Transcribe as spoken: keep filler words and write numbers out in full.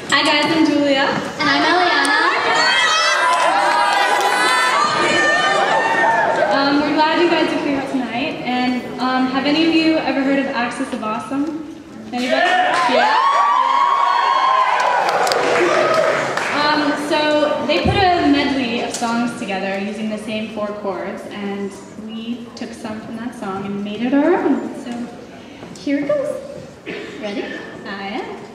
Hi guys, I'm Julia. And I'm Eliana. Um, we're glad you guys are here tonight. And um, have any of you ever heard of Axis of Awesome? Anybody? Yeah? Um, so they put a medley of songs together using the same four chords, and we took some from that song and made it our own. So here it goes. Ready? I am.